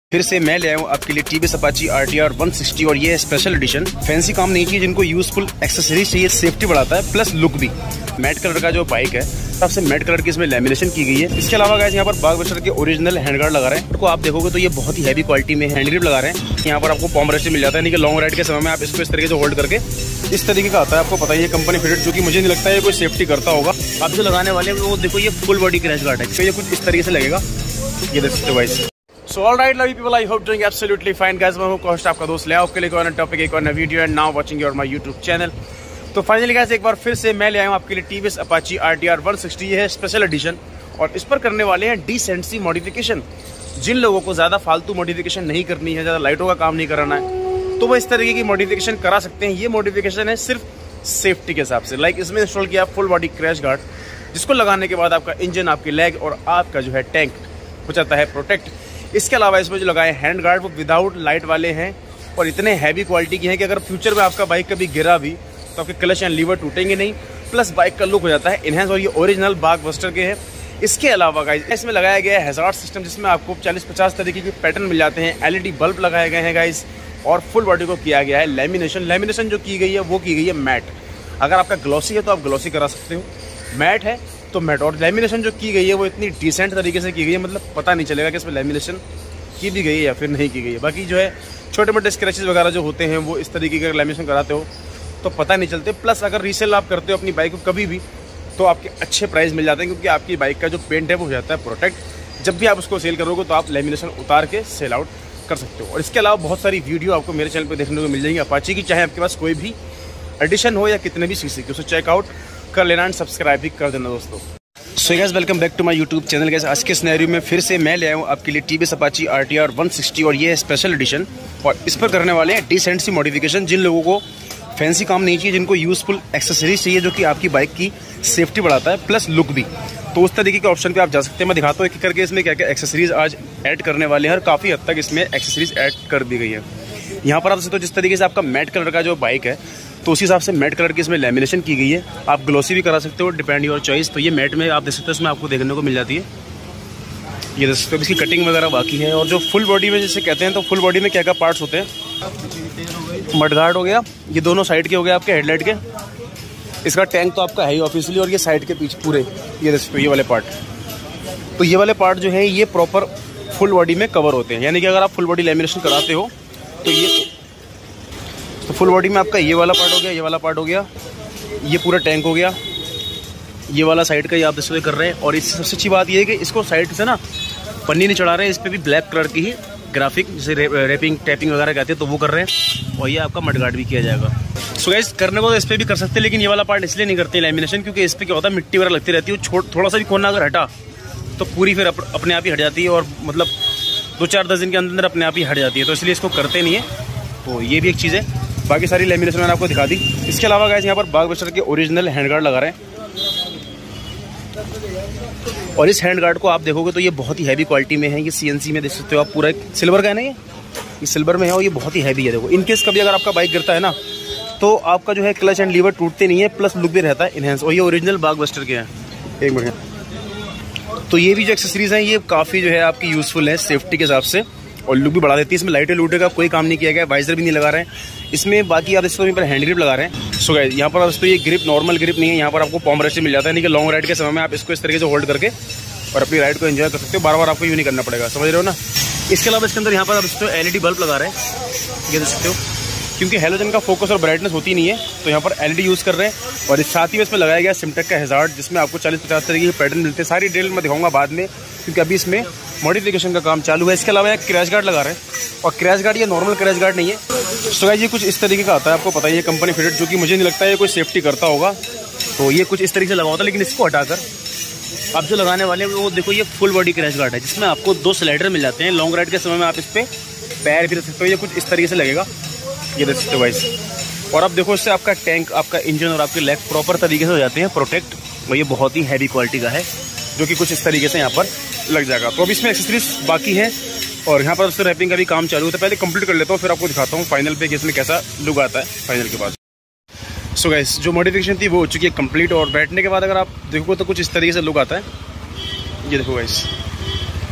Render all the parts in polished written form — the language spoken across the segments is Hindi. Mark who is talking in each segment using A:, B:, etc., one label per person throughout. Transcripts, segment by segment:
A: फिर से मैं ले आया हूँ आपके लिए टीवीएस अपाची RTR 160 और ये है स्पेशल एडिशन। फैंसी काम नहीं चाहिए, जिनको यूजफुल एक्सेसरीज चाहिए, सेफ्टी बढ़ाता है प्लस लुक भी। मैट कलर का जो बाइक है, सबसे मैट कलर की इसमें लेमिनेशन की गई है। इसके अलावा गाइस यहाँ पर बागबस्टर के ओरिजिनल हैंडगार्ड लगा रहे हैं। तो आप देखोगे तो ये बहुत ही हैवी क्वालिटी में हैंड ग्रिप लगा रहे हैं। यहाँ पर आपको पॉम रेस्ट मिल जाता है, यानी कि लॉन्ग राइड के समय में आप इसको इस तरीके से होल्ड करके इस तरीके का आता है। आपको पता है ये कंपनी फिटेड, जो कि मुझे नहीं लगता है कोई सेफ्टी करता होगा। आप जो लगाने वाले हैं वो देखो, ये फुल बॉडी क्रैश गार्ड है, तो ये कुछ इस तरीके से लगेगा। ये देख सकते हो guys. So all right, lovely people, I hope doing absolutely fine, guys. मैं हूँ कौशिक, आपका दोस्त ले आपके लिए कोई टॉपिक, एक और नया video and now watching your my YouTube channel. तो फाइनली गाइस एक बार फिर से मैं ले आया हूँ आपके लिए टीवीएस अपाची RTR 160। ये है स्पेशल एडिशन और इस पर करने वाले हैं डिसेंट सी मॉडिफिकेशन। जिन लोगों को ज़्यादा फालतू मॉडिफिकेशन नहीं करनी है, ज़्यादा लाइटों का काम नहीं कराना है, तो वो इस तरीके की मॉडिफिकेशन करा सकते हैं। ये मॉडिफिकेशन है सिर्फ सेफ्टी के हिसाब से। लाइक इसमें इंस्टॉल किया फुल बॉडी क्रैश गार्ड, जिसको लगाने के बाद आपका इंजन, आपकी लेग और आपका जो है टैंक हो जाता है प्रोटेक्ट। इसके अलावा इसमें जो लगाए हैंड गार्ड वो विदाउट लाइट वाले हैं और इतने हैवी क्वालिटी के हैं कि अगर फ्यूचर में आपका बाइक कभी गिरा भी तो आपके क्लच एंड लीवर टूटेंगे नहीं, प्लस बाइक का लुक हो जाता है इनहेंस। और ये ओरिजिनल बागबस्टर के हैं। इसके अलावा गाइस इसमें लगाया गया है हैजार्ड सिस्टम, जिसमें आपको 40-50 तरीके के पैटर्न मिल जाते हैं। LED बल्ब लगाए गए हैं गाइस और फुल बॉडी को किया गया है लेमिनेशन जो की गई है वो की गई है मैट। अगर आपका ग्लॉसी है तो आप ग्लॉसी करा सकते हो, मैट है तो मैट। और लेमिनेशन जो की गई है वो इतनी डिसेंट तरीके से की गई है, मतलब पता नहीं चलेगा कि इसमें लेमिनेशन की भी गई है या फिर नहीं की गई है। बाकी जो है छोटे मोटे स्क्रैचेस वगैरह जो होते हैं वो इस तरीके का लेमिनेशन कराते हो तो पता नहीं चलते। प्लस अगर रीसेल आप करते हो अपनी बाइक को कभी भी, तो आपके अच्छे प्राइस मिल जाते हैं, क्योंकि आपकी बाइक का जो पेंट है वो हो जाता है प्रोटेक्ट। जब भी आप उसको सेल करोगे तो आप लेमिनेशन उतार के सेल आउट कर सकते हो। और इसके अलावा बहुत सारी वीडियो आपको मेरे चैनल पर देखने को मिल जाएंगी अपाची की, चाहे आपके पास कोई भी एडिशन हो या कितने भी सीसी की, उसे चेकआउट कर लेना एंड सब्सक्राइब भी कर देना दोस्तों। So guys welcome back to my YouTube channel. Guys आज के सिनेरियो में फिर से मैं ले आया हूँ आपके लिए टीवीएस अपाची RTR 160 और ये है स्पेशल एडिशन। और इस पर करने वाले हैं डिसेंट सी मॉडिफिकेशन। जिन लोगों को फैंसी काम नहीं चाहिए, जिनको यूजफुल एक्सेसरीज चाहिए, जो कि आपकी बाइक की सेफ्टी बढ़ाता है प्लस लुक भी, तो उस तरीके के ऑप्शन पे आप जा सकते हैं। मैं दिखाता हूँ एक करके इसमें क्या क्या एक्सेसरीज आज ऐड करने वाले हैं और काफ़ी हद तक इसमें एक्सेसरीज ऐड कर दी गई है। यहाँ पर आप तो जिस तरीके से आपका मैट कलर का जो बाइक है, तो उसी हिसाब से मैट कलर की इसमें लेमिनेशन की गई है। आप ग्लॉसी भी करा सकते हो, डिपेंड योर चॉइस। तो ये मैट में आप देख सकते हो, इसमें आपको देखने को मिल जाती है। ये देख सकते हो, इसकी कटिंग वगैरह बाकी है। और जो फुल बॉडी में जैसे कहते हैं, तो फुल बॉडी में क्या क्या पार्ट्स होते हैं, मडगार्ड हो गया, ये दोनों साइड के हो गए आपके हेडलाइट के। इसका टैंक तो आपका है ही ऑफिशियली, और ये साइड के पीछे पूरे ये देख सकते हो ये वाले पार्ट। तो ये वाले पार्ट जो है ये प्रॉपर फुल बॉडी में कवर होते हैं, यानी कि अगर आप फुल बॉडी लेमिनेशन कराते हो तो ये तो फुल बॉडी में आपका ये वाला पार्ट हो गया, ये वाला पार्ट हो गया, ये पूरा टैंक हो गया, ये वाला साइड का ये आप डिस्प्ले कर रहे हैं। और इससे सबसे अच्छी बात ये है कि इसको साइड से ना पन्नी नहीं चढ़ा रहे हैं, इस पर भी ब्लैक कलर की ही ग्राफिक जैसे रैपिंग टैपिंग वगैरह कहते हैं तो वो कर रहे हैं। और ये आपका मडगार्ड भी किया जाएगा। सो गाइस करने को तो इस पर भी कर सकते हैं, लेकिन ये वाला पार्ट इसलिए नहीं करते लेमिनेशन, क्योंकि इस पर क्या होता है मिट्टी वगैरह लगती रहती है। थोड़ा सा भी कोना अगर हटा तो पूरी फिर अपने आप ही हट जाती है, और मतलब 2-4-10 दिन के अंदर अपने आप ही हट जाती है, तो इसलिए इसको करते नहीं है। तो ये भी एक चीज़ है। बाकी सारी लेमिनेशन मैंने आपको दिखा दी। इसके अलावा गाइस यहाँ पर बागबस्टर के ओरिजिनल हैंडगार्ड लगा रहे हैं। और इस हैंडगार्ड को आप देखोगे तो ये बहुत ही हैवी क्वालिटी में है। ये CNC में देख सकते हो आप, पूरा सिल्वर का है ना, ये सिल्वर में है और ये बहुत ही हैवी है। देखो इनकेस कभी अगर आपका बाइक गिरता है ना, तो आपका जो है क्लच एंड लीवर टूटते नहीं है, प्लस लुक भी रहता है इनहेंस। और ये ओरिजिनल बागबस्टर के हैं। एक मिनट। तो ये भी जो एक्सेसरीज हैं ये काफ़ी जो है आपकी यूजफुल है सेफ्टी के हिसाब से, और लुक भी बढ़ा देती है। इसमें लाइटें लूटे का कोई काम नहीं किया गया, वाइजर भी नहीं लगा रहे हैं इसमें। बाकी आप इसको पर हैंड ग्रिप लगा रहे हैं। सो गाइस यहाँ पर दोस्तों ये ग्रिप नॉर्मल ग्रिप नहीं है, यहाँ पर आपको पॉम रेस्ट मिल जाता है, यानी कि लॉन्ग राइड के समय में आप इसको इस तरीके से होल्ड करके और अपनी राइड को एंजॉय कर सकते हो। बार बार आपको यूँ नहीं करना पड़ेगा, समझ रहे हो ना। इसके अलावा इसके अंदर यहाँ पर आप इसको LED बल्ब लगा रहे हैं, ये देख सकते हो, क्योंकि हेलोजन का फोकस और ब्राइटनेस होती नहीं है, तो यहाँ पर LED यूज़ कर रहे हैं। और इस साथ ही में इसमें लगाया गया सिमटेक का हैजार्ड, जिसमें आपको 40-50 तरीके के पैटर्न मिलते हैं। सारी डिटेल मैं दिखाऊंगा बाद में, क्योंकि अभी इसमें मॉडिफिकेशन का काम चालू है। इसके अलावा एक क्रैश गार्ड लगा रहे हैं, और क्रैश गार्ड ये नॉर्मल क्रैश गार्ड नहीं है। सो गाइस ये कुछ इस तरीके का आता है, आपको पता है ये कंपनी फिटेड, जो कि मुझे नहीं लगता है कोई सेफ्टी करता होगा। तो ये कुछ इस तरीके से लगा होता है, लेकिन इसको हटाकर आप जो लगाने वाले हैं वो देखो, ये फुल बॉडी क्रैश गार्ड है, जिसमें आपको 2 स्लाइडर मिल जाते हैं। लॉन्ग राइड के समय में आप इस पर पैर भी रख सकते हो। ये कुछ इस तरीके से लगेगा, ये देख सकते हो गाइस। और अब देखो इससे आपका टैंक, आपका इंजन और आपके लेग प्रॉपर तरीके से हो जाते हैं प्रोटेक्ट। और ये बहुत ही हैवी क्वालिटी का है, जो कि कुछ इस तरीके से यहाँ पर लग जाएगा। तो अब इसमें एक्सेसरीज बाकी है और यहाँ पर उससे रैपिंग का भी काम चालू होता है। पहले कंप्लीट कर लेता हूँ, फिर आपको दिखाता हूँ फाइनल पे कि इसमें कैसा लुक आता है फाइनल के बाद। सो गाइस जो मॉडिफिकेशन थी वो हो चुकी है कंप्लीट, और बैठने के बाद अगर आप देखोगे तो कुछ इस तरीके से लुक आता है। ये देखो गाइस,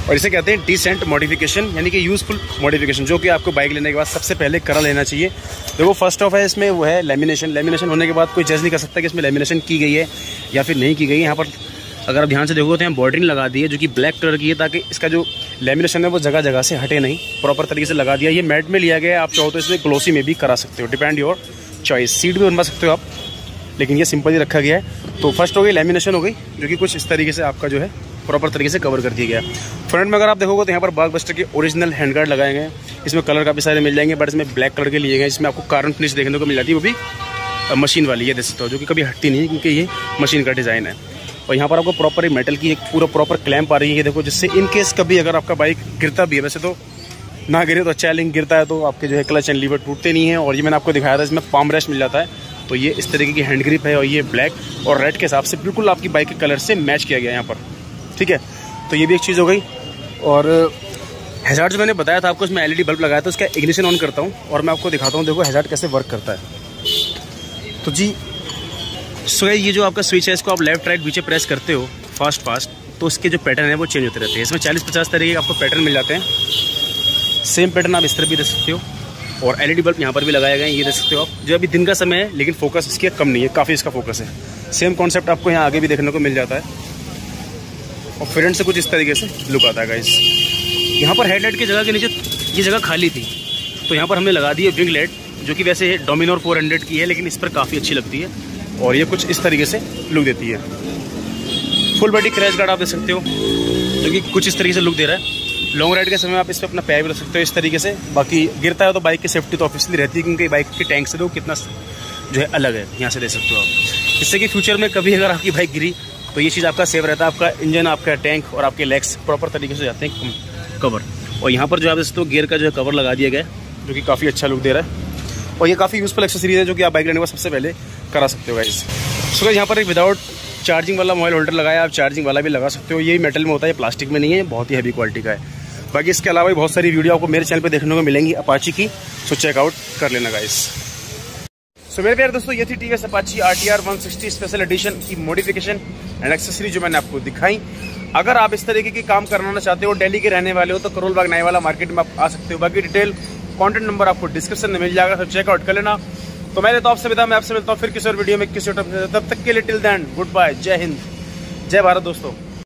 A: और इसे कहते हैं डिसेंट मॉडिफिकेशन, यानी कि यूजफुल मॉडिफिकेशन, जो कि आपको बाइक लेने के बाद सबसे पहले करा लेना चाहिए। देखो फर्स्ट ऑफ है इसमें वो है लेमिनेशन। लेमिनेशन होने के बाद कोई जज नहीं कर सकता कि इसमें लेमिनेशन की गई है या फिर नहीं की गई है। यहाँ पर अगर आप ध्यान से देखोगे तो यहाँ बॉर्डरिंग लगा दी है जो कि ब्लैक कलर की है, ताकि इसका जो लेमिनेशन है वो जगह जगह से हटे नहीं, प्रॉपर तरीके से लगा दिया। ये मैट में लिया गया है, आप चाहो तो इसमें ग्लोसी में भी करा सकते हो, डिपेंड योर चॉइस। सीट भी बनवा सकते हो आप, लेकिन ये सिंपल ही रखा गया है। तो फर्स्ट हो गई लेमिनेशन हो गई, जो कि कुछ इस तरीके से आपका जो है प्रॉपर तरीके से कवर कर दिया गया है। फ्रंट में अगर आप देखोगे तो यहाँ पर ब्लॉकबस्टर के ओरिजिनल हैंडगार्ड लगाए गए हैं। इसमें कलर काफ़ी सारे मिल जाएंगे, बट इसमें ब्लैक कलर के लिए गए। इसमें आपको कार्बन फिनिश देखने को मिल जाती है, वो भी मशीन वाली है, देख सकते हो, जो कि कभी हटती नहीं है क्योंकि ये मशीन का डिज़ाइन है। और यहाँ पर आपको प्रॉपर मेटल की एक पूरा प्रॉपर क्लैंप आ रही है, ये देखो, जिससे इन केस कभी अगर आपका बाइक गिरता भी है, वैसे तो ना गिरे तो अच्छा है, लेकिन गिरता है तो आपके जो है क्लच एंड लीवर टूटते नहीं है। और ये मैंने आपको दिखाया था, इसमें पाम रेस्ट मिल जाता है। तो ये इस तरीके की हैंड ग्रिप है और ये ब्लैक और रेड के हिसाब से बिल्कुल आपकी बाइक के कलर से मैच किया गया है यहाँ पर, ठीक है। तो ये भी एक चीज़ हो गई। और हैजार्ड जो मैंने बताया था आपको, इसमें एलईडी बल्ब लगाया था, उसका इग्निशन ऑन करता हूँ और मैं आपको दिखाता हूँ, देखो हैजार्ड कैसे वर्क करता है। तो जी सो ये जो आपका स्विच है, इसको आप लेफ्ट राइट पीछे प्रेस करते हो फास्ट, तो उसके जो पैटर्न है वो चेंज होते रहते हैं। इसमें 40-50 तरीके के आपको पैटर्न मिल जाते हैं। सेम पैटर्न आप इस तरह भी देख सकते हो। और एलईडी बल्ब यहाँ पर भी लगाए गए हैं, ये देख सकते हो आप। जो अभी दिन का समय है, लेकिन फोकस इसके कम नहीं है, काफ़ी इसका फोकस है। सेम कॉन्सेप्ट आपको यहाँ आगे भी देखने को मिल जाता है। और फ्रंट से कुछ इस तरीके से लुक आता है गाइस। यहाँ पर हेडलाइट की जगह के नीचे ये जगह खाली थी, तो यहाँ पर हमने लगा दी है विंग लाइट, जो कि वैसे डोमिनोर 400 की है, लेकिन इस पर काफ़ी अच्छी लगती है। और ये कुछ इस तरीके से लुक देती है। फुल बॉडी क्रैश गार्ड आप देख सकते हो, जो कि कुछ इस तरीके से लुक दे रहा है। लॉन्ग राइड के समय आप इस पर अपना पैर भी रख सकते हो इस तरीके से। बाकी गिरता है तो बाइक की सेफ्टी तो ऑब्वियसली रहती है, क्योंकि बाइक के टैंक से तो कितना जो है अलग है, यहाँ से देख सकते हो आप। इससे कि फ्यूचर में कभी अगर आपकी बाइक गिरी तो ये चीज़ आपका सेफ रहता है। आपका इंजन, आपका टैंक और आपके लेग्स प्रॉपर तरीके से जाते हैं कवर। और यहाँ पर जो आप देख सकते हो गियर का जो है कवर लगा दिया गया है, जो कि काफ़ी अच्छा लुक दे रहा है। और ये काफ़ी यूजफुल एक्सेसरीज है, जो कि आप बाइक लेने को सबसे पहले करा सकते हो गाइस। सो यहाँ पर एक विदाउट चार्जिंग वाला मोबाइल होल्डर लगाया, आप चार्जिंग वाला भी लगा सकते हो। ये मेटल में होता है, प्लास्टिक में नहीं है, बहुत ही हैवी क्वालिटी का है। बाकी इसके अलावा भी बहुत सारी वीडियो आपको मेरे चैनल पे देखने को मिलेंगी अपाची की, सो चेकआउट कर लेना गाइस। सो मेरे प्यारे दोस्तों, ये थी TVS Apache RTR 160 special edition की मॉडिफिकेशन एंड एक्सेसरी जो मैंने आपको दिखाई। अगर आप इस तरीके की काम करवाना चाहते हो, दिल्ली के रहने वाले हो, तो करोल बाग नाईवाला मार्केट में आप आ सकते हो। बाकी डिटेल कॉन्टेंट नंबर आपको डिस्क्रिप्शन में मिल जाएगा, तो चेकआउट कर लेना। तो मैंने तो आपसे विदा, मैं आपसे मिलता हूँ फिर किसी और वीडियो में किसी और, तब तक के लिए टिल देन गुड बाय, जय हिंद, जय भारत दोस्तों।